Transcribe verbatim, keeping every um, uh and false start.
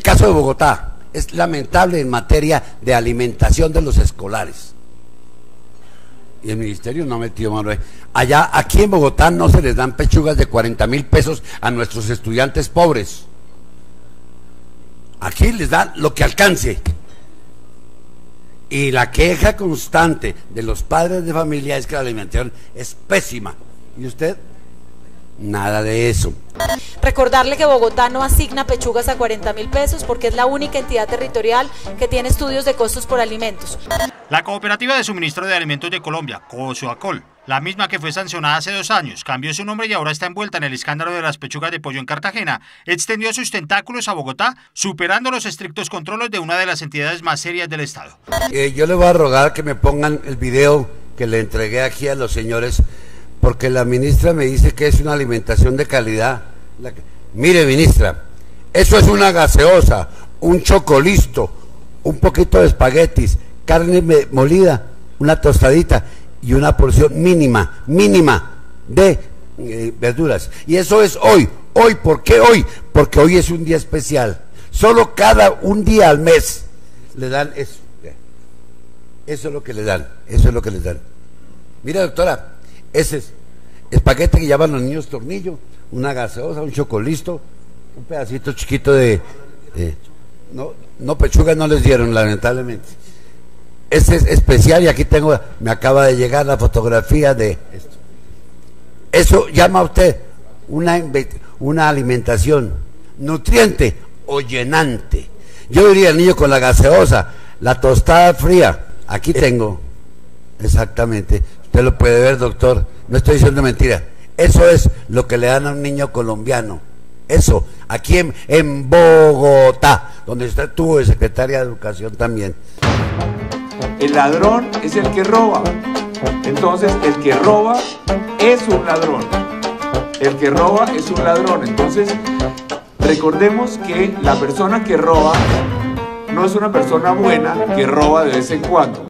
caso de Bogotá es lamentable en materia de alimentación de los escolares. Y el ministerio no ha metido mano ahí. Allá, aquí en Bogotá no se les dan pechugas de cuarenta mil pesos a nuestros estudiantes pobres. Aquí les dan lo que alcance. Y la queja constante de los padres de familia es que la alimentación es pésima. ¿Y usted? Nada de eso. Recordarle que Bogotá no asigna pechugas a cuarenta mil pesos porque es la única entidad territorial que tiene estudios de costos por alimentos. La Cooperativa de Suministro de Alimentos de Colombia, Cosoacol, la misma que fue sancionada hace dos años, cambió su nombre y ahora está envuelta en el escándalo de las pechugas de pollo en Cartagena, extendió sus tentáculos a Bogotá, superando los estrictos controles de una de las entidades más serias del Estado. Eh, yo le voy a rogar que me pongan el video que le entregué aquí a los señores, porque la ministra me dice que es una alimentación de calidad. La que... Mire, ministra, eso es una gaseosa, un chocolisto, un poquito de espaguetis, carne molida, una tostadita y una porción mínima, mínima de eh, verduras. Y eso es hoy. Hoy, ¿por qué hoy? Porque hoy es un día especial. Solo cada un día al mes le dan eso. Eso es lo que le dan, eso es lo que les dan. Mira, doctora, ese es espagueti que llaman los niños tornillo, una gaseosa, un chocolisto, un pedacito chiquito de... de no, no, pechugas no les dieron, lamentablemente. Este es especial y aquí tengo, me acaba de llegar la fotografía de esto. Eso llama a usted una, una alimentación nutriente o llenante. Yo diría el niño con la gaseosa, la tostada fría, aquí tengo, exactamente. Usted lo puede ver, doctor, no estoy diciendo mentira. Eso es lo que le dan a un niño colombiano. Eso, aquí en, en Bogotá, donde usted tuvo de secretaria de Educación también. El ladrón es el que roba. Entonces, el que roba es un ladrón. El que roba es un ladrón. Entonces, recordemos que la persona que roba no es una persona buena que roba de vez en cuando.